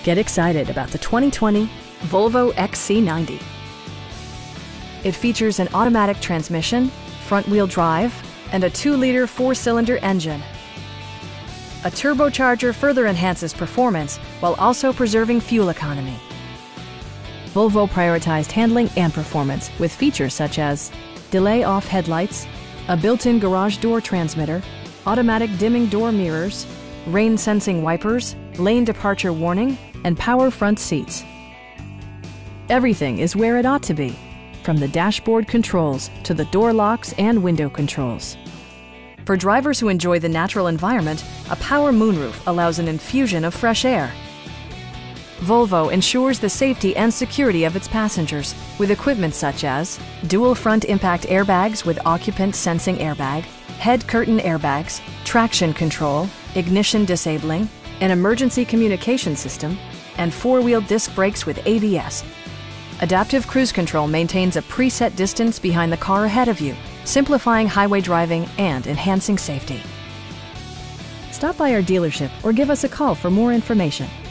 Get excited about the 2020 Volvo XC90. It features an automatic transmission, front-wheel drive, and a 2-liter 4-cylinder engine. A turbocharger further enhances performance while also preserving fuel economy. Volvo prioritized handling and performance with features such as delay-off headlights, a built-in garage door transmitter, automatic dimming door mirrors, rain-sensing wipers, lane departure warning, and power front seats. Everything is where it ought to be, from the dashboard controls to the door locks and window controls. For drivers who enjoy the natural environment, a power moonroof allows an infusion of fresh air. Volvo ensures the safety and security of its passengers with equipment such as dual front impact airbags with occupant sensing airbag, head curtain airbags, traction control, ignition disabling, an emergency communication system, and 4-wheel disc brakes with ABS. Adaptive Cruise Control maintains a preset distance behind the car ahead of you, simplifying highway driving and enhancing safety. Stop by our dealership or give us a call for more information.